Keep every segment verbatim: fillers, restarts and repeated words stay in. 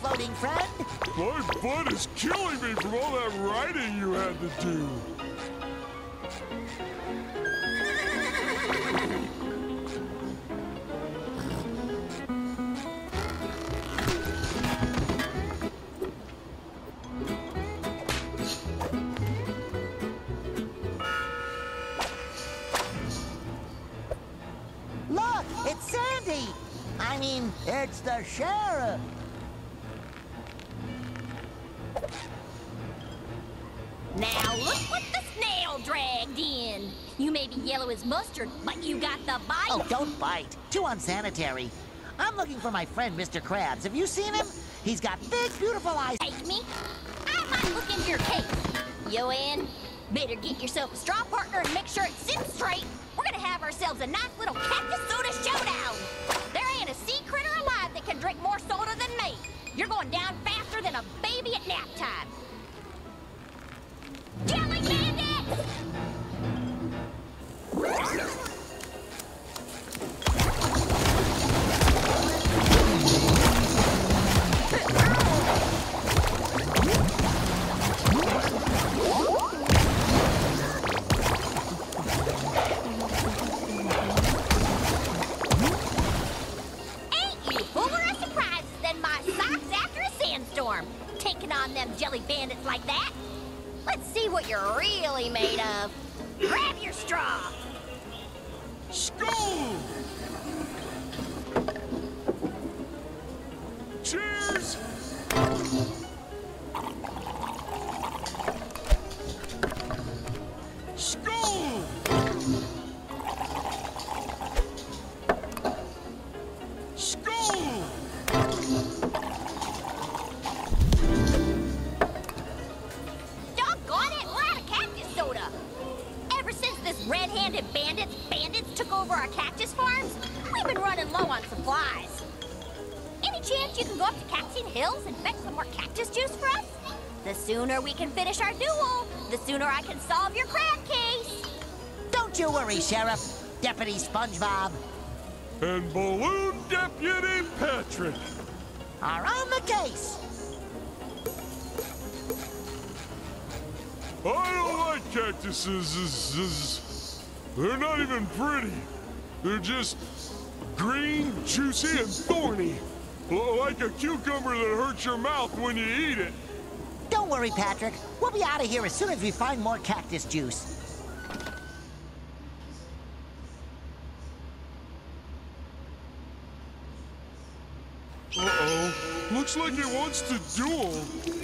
floating friend. My butt is killing me from all that riding you had to do. Look, it's Sandy. I mean, it's the sheriff. Now look what the snail dragged in. You may be yellow as mustard, but you got the bite. Oh, don't bite. Too unsanitary. I'm looking for my friend, Mister Krabs. Have you seen him? He's got big, beautiful eyes. Take me? I might look into your case. You in? Better get yourself a straw partner and make sure it sits straight. We're gonna have ourselves a nice little cactus soda showdown. There ain't a sea critter alive that can drink more soda than me. You're going down faster than a baby at nap time. Jelly bandits! Taking on them jelly bandits like that? Let's see what you're really made of. Grab your straw. Skull! Cheers! Skull! Skull! Red-handed bandits, bandits took over our cactus farms. We've been running low on supplies. Any chance you can go up to Cactus Hills and fetch some more cactus juice for us? The sooner we can finish our duel, the sooner I can solve your crab case. Don't you worry, Sheriff. Deputy SpongeBob. And Balloon Deputy Patrick are on the case. I don't like cactuses. They're not even pretty. They're just green, juicy, and thorny. Like a cucumber that hurts your mouth when you eat it. Don't worry, Patrick. We'll be out of here as soon as we find more cactus juice. Uh-oh. Looks like he wants to duel.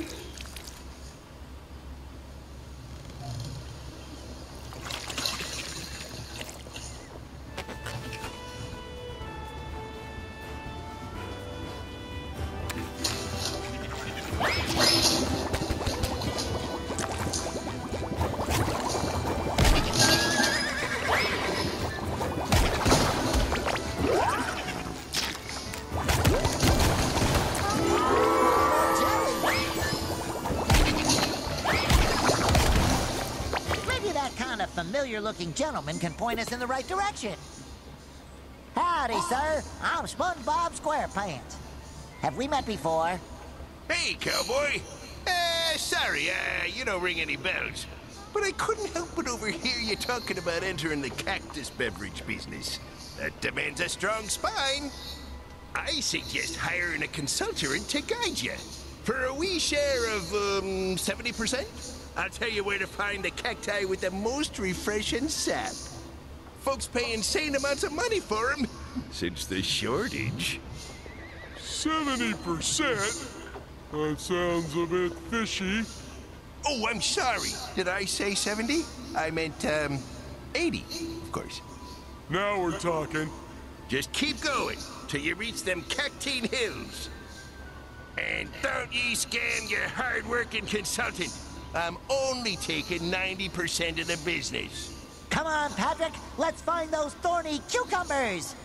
Familiar-looking gentleman can point us in the right direction. Howdy, sir. I'm SpongeBob SquarePants. Have we met before? Hey, cowboy. Uh, sorry, uh, you don't ring any bells. But I couldn't help but overhear you talking about entering the cactus beverage business. That demands a strong spine. I suggest hiring a consultant to guide you. For a wee share of, um, seventy percent? I'll tell you where to find the cacti with the most refreshing sap. Folks pay insane amounts of money for them, since the shortage. seventy percent? That sounds a bit fishy. Oh, I'm sorry. Did I say seventy? I meant, um, eighty, of course. Now we're talking. Just keep going till you reach them Cactine Hills. And don't ye scam your hard-working consultant. I'm only taking ninety percent of the business. Come on, Patrick. Let's find those thorny cucumbers.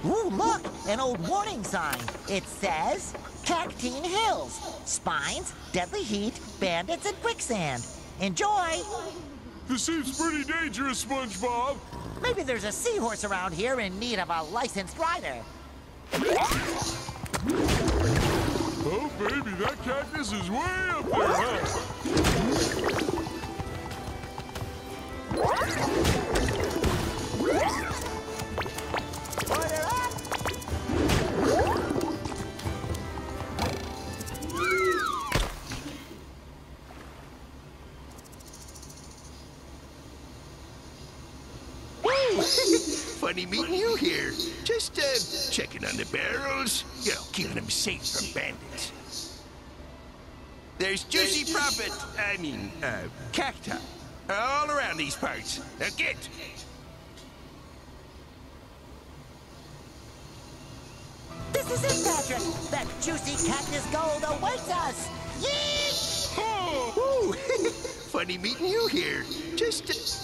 Ooh, look, an old warning sign. It says, Cactine Hills, spines, deadly heat, bandits, and quicksand. Enjoy! This seems pretty dangerous, SpongeBob. Maybe there's a seahorse around here in need of a licensed rider. Oh, baby, that cactus is way up there, huh? Order up! Funny meeting you here. Just, uh, checking on the barrels. You know, keeping them safe from bandits. There's juicy profit, I mean, uh, cacti, all around these parts. Now get! This is it, Patrick! That juicy cactus gold awaits us! Yeet! Oh! Ooh, funny meeting you here. Just, uh...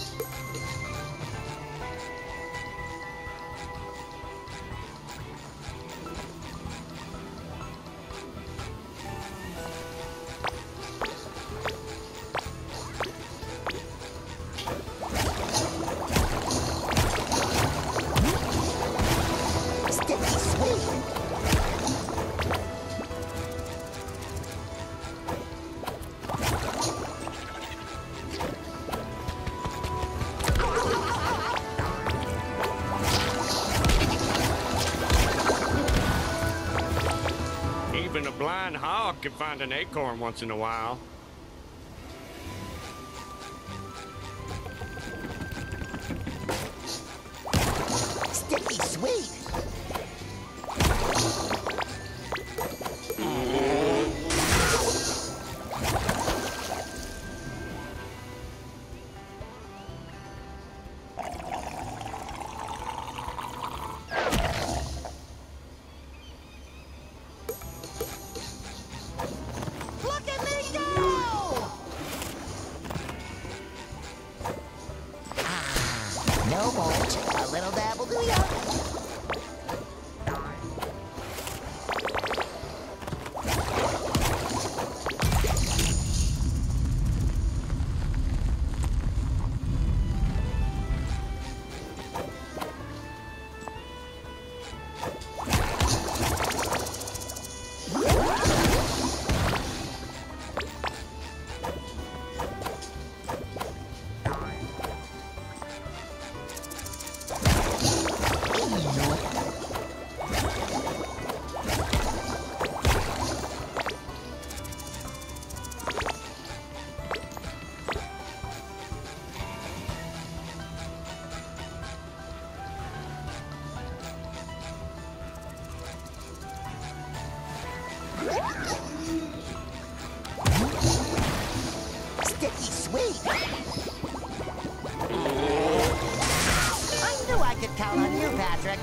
Even a blind hog can find an acorn once in a while. Sticky sweet! No mulch, a little dabble do ya? Sticky sweet! I knew I could count on you, Patrick.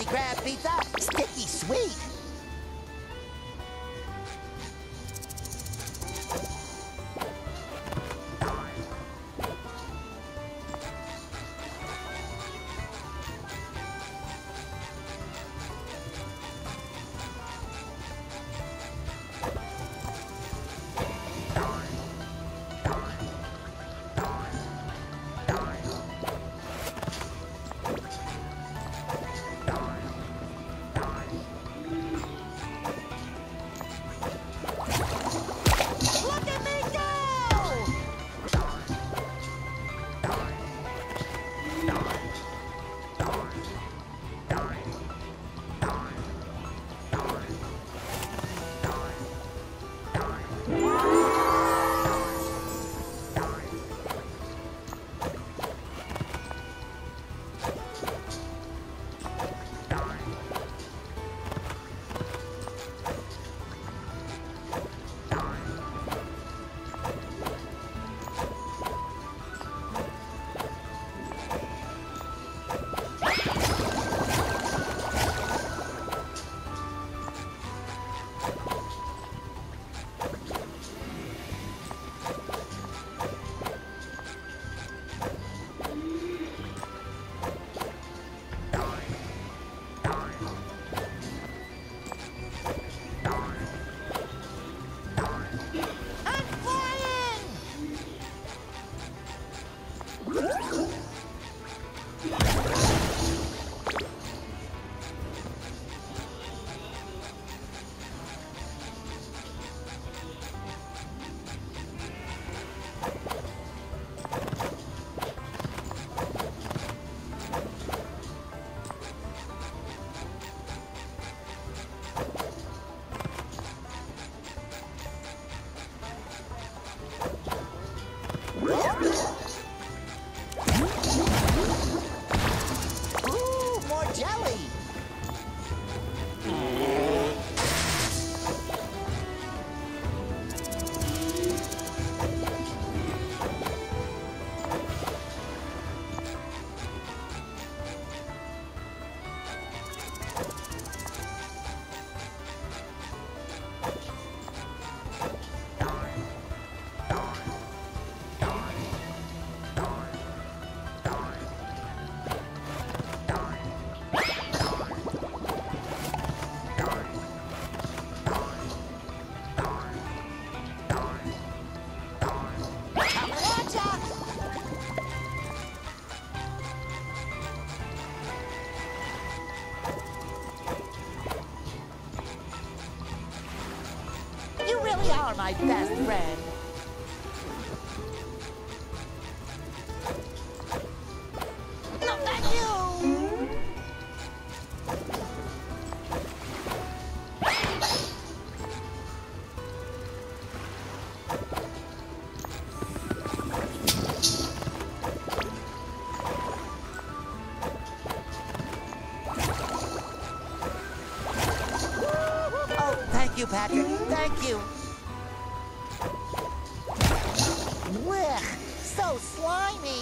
Krab pizza, sticky sweet. are my best friend. No, thank you! Oh, thank you, Patrick. Thank you. Blech, so slimy.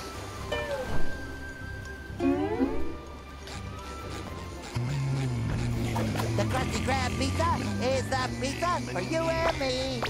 The Krusty Krab pizza is the pizza for you and me.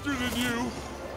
faster than you.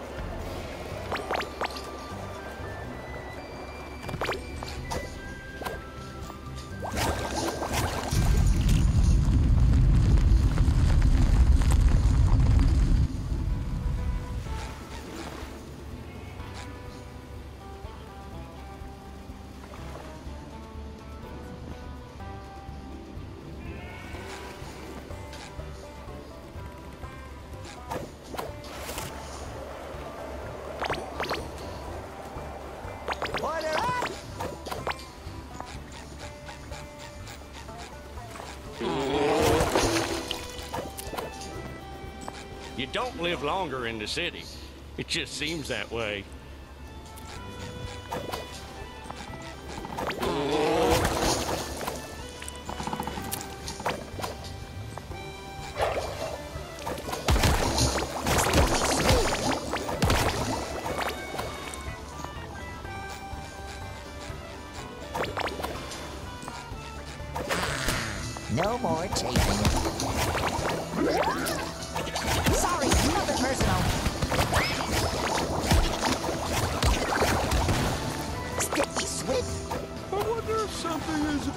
You don't live longer in the city. It just seems that way. No more chasing. Sorry, nothing personal. Sticky Swift. I wonder if something is...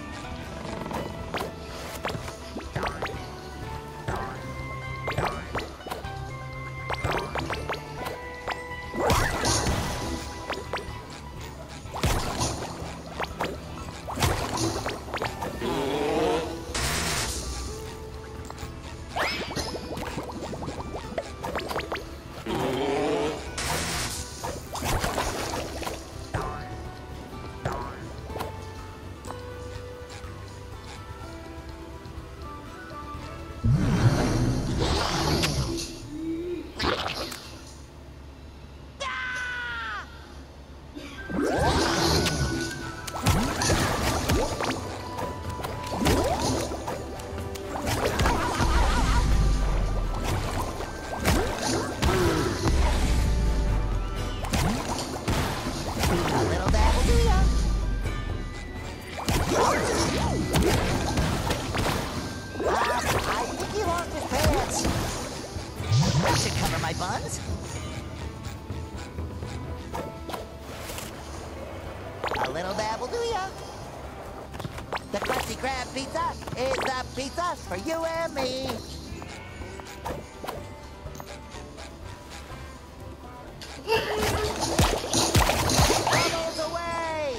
Buns? A little dab will do ya. The Krusty Krab pizza is the pizza for you and me. Bubbles away!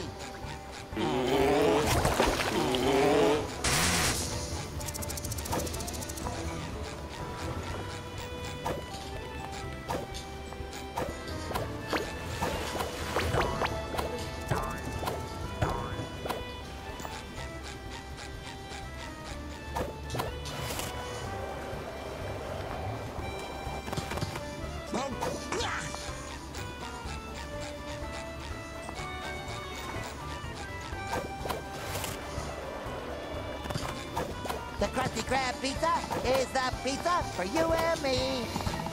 The Krusty Krab pizza is the pizza for you and me.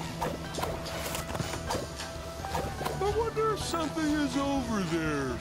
I wonder if something is over there.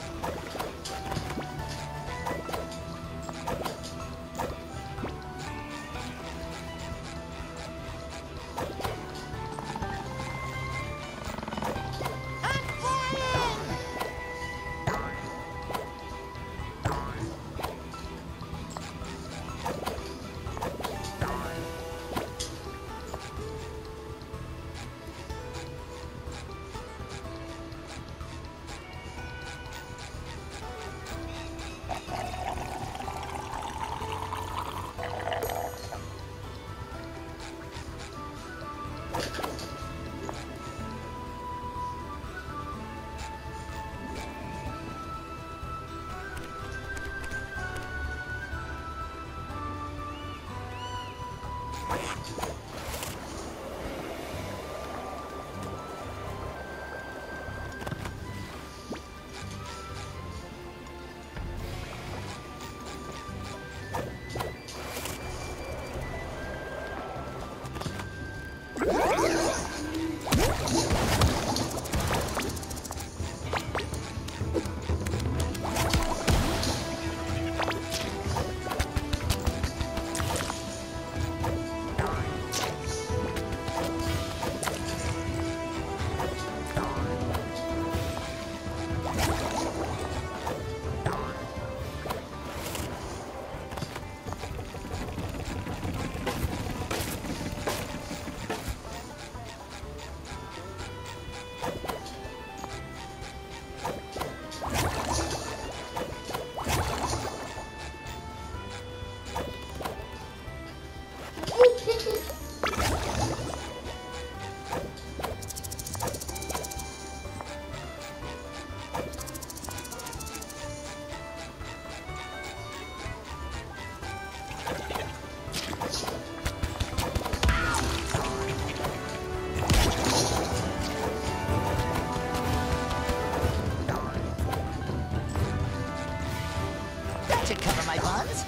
should cover my buns.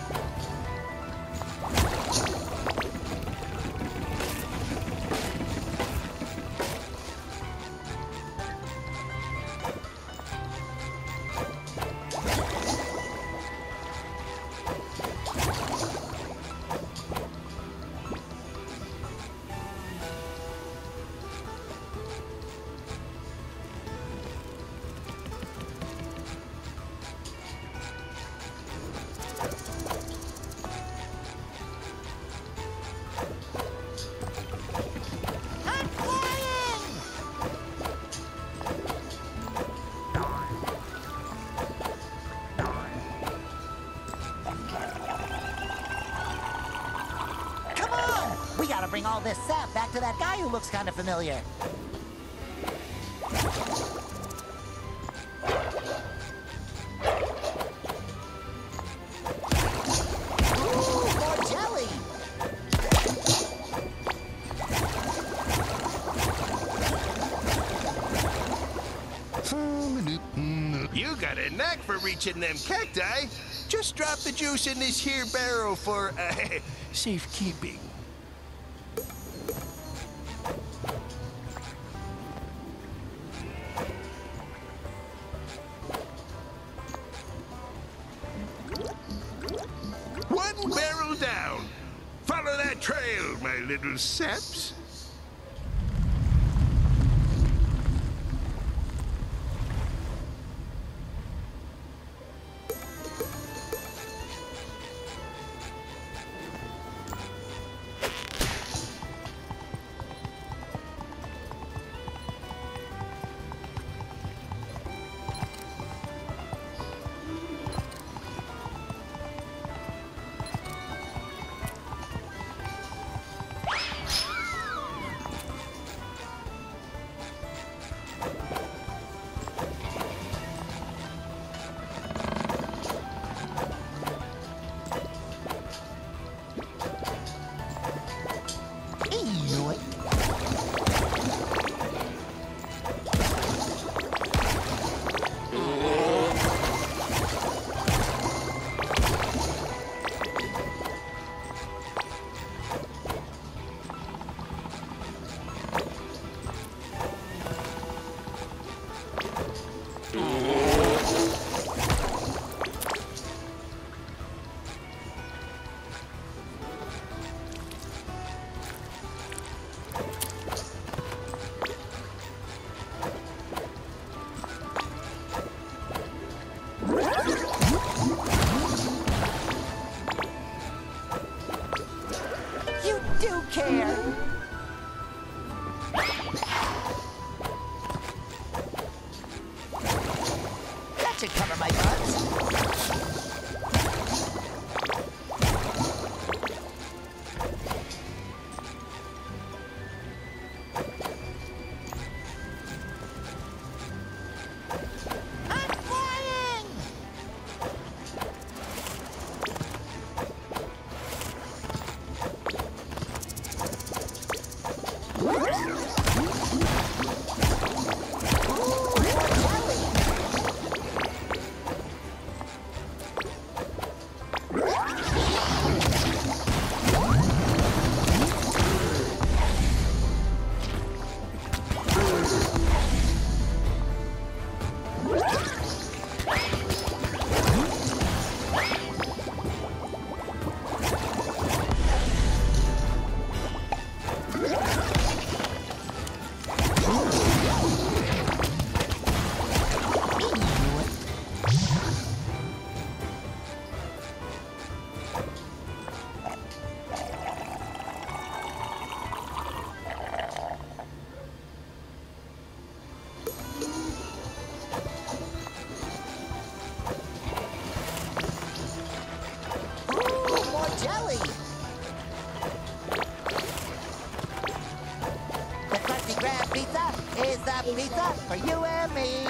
We gotta bring all this sap back to that guy who looks kind of familiar. Ooh, more jelly! You got a knack for reaching them cacti. Just drop the juice in this here barrel for uh, safekeeping. One barrel down. Follow that trail, my little saps. You do care! That should cover my buns. Jelly! The Krusty Krab pizza is the pizza for you and me.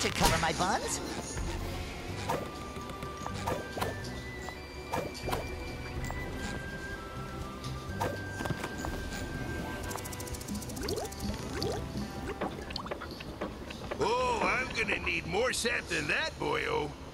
That should cover my buns. Oh, I'm gonna need more sap than that, boyo.